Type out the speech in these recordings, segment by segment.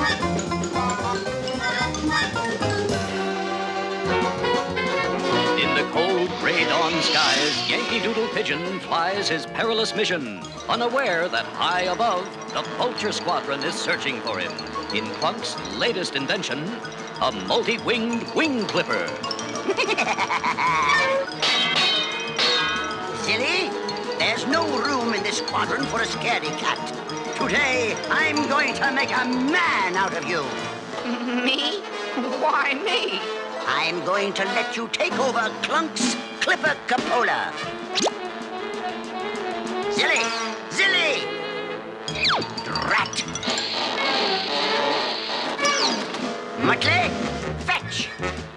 In the cold gray dawn skies, Yankee Doodle Pigeon flies his perilous mission, unaware that high above, the Vulture Squadron is searching for him. In Clunk's latest invention, a multi-winged wing clipper. Silly, there's no room in this squadron for a scaredy cat. Today, I'm going to make a man out of you. Me? Why me? I'm going to let you take over Clunk's clipper cupola. Silly! Zilly! Drat! Muttley, fetch!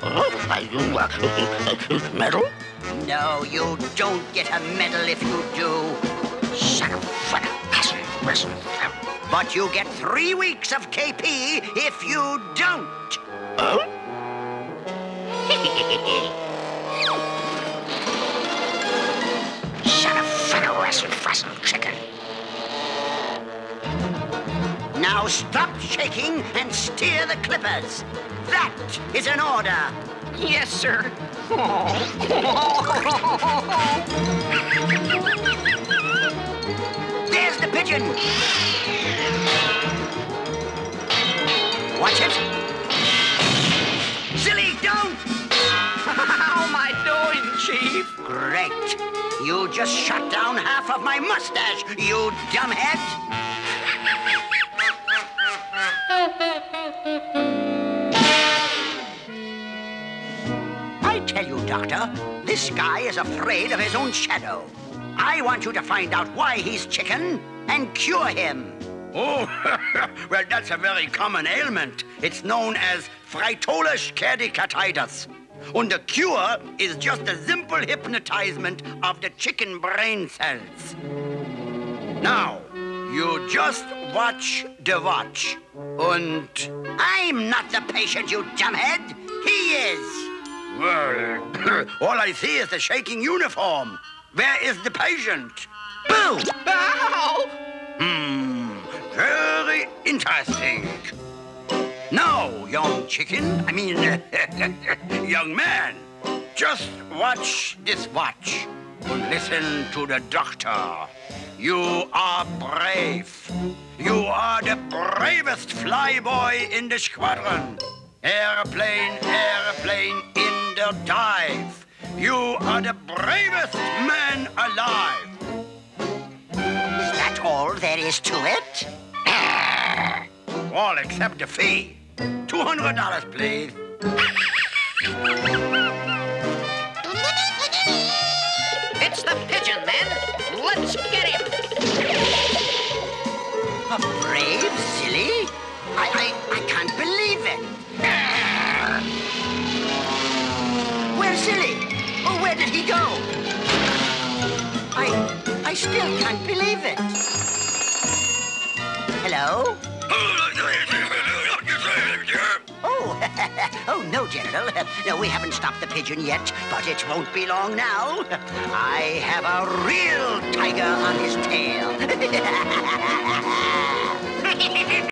Medal? No, you don't get a medal if you do. But you get 3 weeks of KP if you don't. Oh? Chicken. Now stop shaking and steer the clippers. That is an order. Yes, sir. There's the pigeon. Watch it. Silly, don't. How am I doing, Chief? Great. You just shot down half of my mustache, you dumbhead. I tell you, Doctor, this guy is afraid of his own shadow. I want you to find out why he's chicken and cure him. Oh, well, that's a very common ailment. It's known as Freitolisch Kernicatitis. And the cure is just a simple hypnotizement of the chicken brain cells. Now, you just watch the watch. And I'm not the patient, you dumbhead. He is. Well, all I see is the shaking uniform. Where is the patient? Boo! Ow! Very interesting. Now, young chicken, young man, just watch this watch and listen to the doctor. You are brave. You are the bravest flyboy in the squadron. Airplane, airplane in the dive. You are the bravest man alive. Is that all there is to it? All except the fee. $200, please. It's the pigeon, then. Let's get him. A brave silly? I can't believe it. Where's Silly? Oh, where did he go? I still can't believe it. Hello? Oh, no, General. No, we haven't stopped the pigeon yet, but it won't be long now. I have a real tiger on his tail.